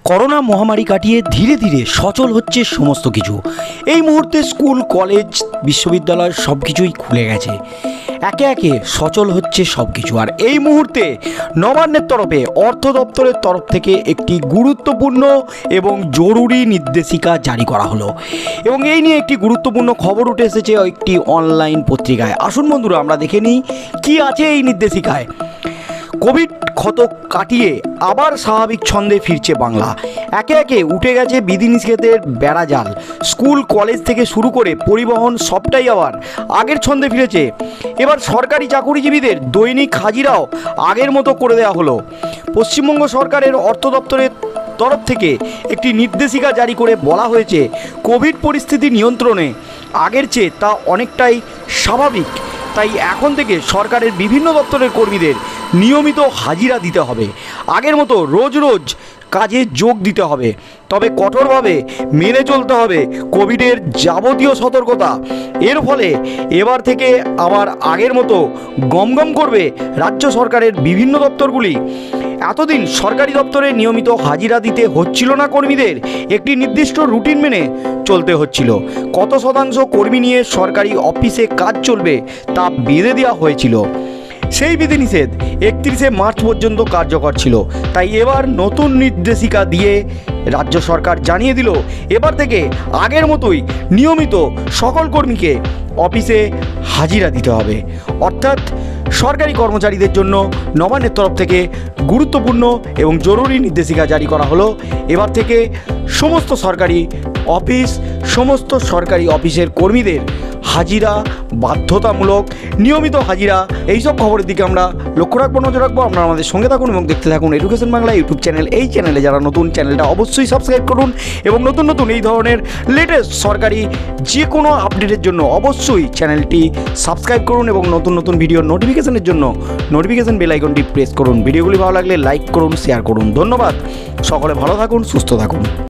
Corona মহামারী কাটিয়ে ধীরে ধীরে সচল হচ্ছে সমস্ত কিছু। এই মুহূর্তে স্কুল, কলেজ, বিশ্ববিদ্যালয় সব কিছুই খুলে গেছে, একে একে সচল হচ্ছে সব কিছু। আর এই মুহূর্তে নবান্নের তরফে অর্থ দপ্তরের তরফ থেকে একটি গুরুত্বপূর্ণ এবং জরুরি নির্দেশিকা জারি করা হলো এবং এই নিয়ে একটি গুরুত্বপূর্ণ খবর উঠে এসেছে একটি অনলাইন পত্রিকায়। আসুন বন্ধুরা, আমরা দেখে নিই কী আছে এই নির্দেশিকায়। কোভিড ক্ষত কাটিয়ে আবার স্বাভাবিক ছন্দে ফিরছে বাংলা। একে একে উঠে গেছে বিধিনিষেধের বেড়াজাল। স্কুল, কলেজ থেকে শুরু করে পরিবহন সবটাই আবার আগের ছন্দে ফিরেছে। এবার সরকারি চাকুরিজীবীদের দৈনিক হাজিরাও আগের মতো করে দেওয়া হলো। পশ্চিমবঙ্গ সরকারের অর্থ দপ্তরের তরফ থেকে একটি নির্দেশিকা জারি করে বলা হয়েছে, কোভিড পরিস্থিতি নিয়ন্ত্রণে আগের চেয়ে তা অনেকটাই স্বাভাবিক। তাই এখন থেকে সরকারের বিভিন্ন দপ্তরের কর্মীদের নিয়মিত হাজিরা দিতে হবে, আগের মতো রোজ রোজ কাজে যোগ দিতে হবে, তবে কঠোরভাবে মেনে চলতে হবে কোভিডের যাবতীয় সতর্কতা। এর ফলে এবার থেকে আবার আগের মতো গমগম করবে রাজ্য সরকারের বিভিন্ন দপ্তরগুলি। এতদিন সরকারি দপ্তরে নিয়মিত হাজিরা দিতে হচ্ছিল না কর্মীদের, একটি নির্দিষ্ট রুটিন মেনে চলতে হচ্ছিল। কত শতাংশ কর্মী নিয়ে সরকারি অফিসে কাজ চলবে তা বেঁধে দেওয়া হয়েছিল। সেই বিধিনিষেধ 31শে মার্চ পর্যন্ত কার্যকর ছিল। তাই এবার নতুন নির্দেশিকা দিয়ে রাজ্য সরকার জানিয়ে দিল, এবার থেকে আগের মতোই নিয়মিত সকল কর্মীকে অফিসে হাজিরা দিতে হবে। অর্থাৎ সরকারি কর্মচারীদের জন্য নবান্নের তরফ থেকে গুরুত্বপূর্ণ এবং জরুরি নির্দেশিকা জারি করা হলো। এবার থেকে সমস্ত সরকারি অফিস, সমস্ত সরকারি অফিসের কর্মীদের হাজিরা বাধ্যতামূলক, নিয়মিত হাজিরা। এইসব খবরের দিকে আমরা লক্ষ্য রাখবো, নজর রাখবো। আপনারা আমাদের সঙ্গে থাকুন এবং দেখতে থাকুন এডুকেশন বাংলা ইউটিউব চ্যানেল। এই চ্যানেলে যারা নতুন, চ্যানেলটা অবশ্যই সাবস্ক্রাইব করুন এবং নতুন নতুন এই ধরনের লেটেস্ট সরকারি যে কোনো আপডেটের জন্য অবশ্যই চ্যানেলটি সাবস্ক্রাইব করুন এবং নতুন নতুন ভিডিওর নোটিফিকেশনের জন্য নোটিফিকেশন বেল আইকনটি প্রেস করুন। ভিডিওগুলি ভালো লাগলে লাইক করুন, শেয়ার করুন। ধন্যবাদ। সকলে ভালো থাকুন, সুস্থ থাকুন।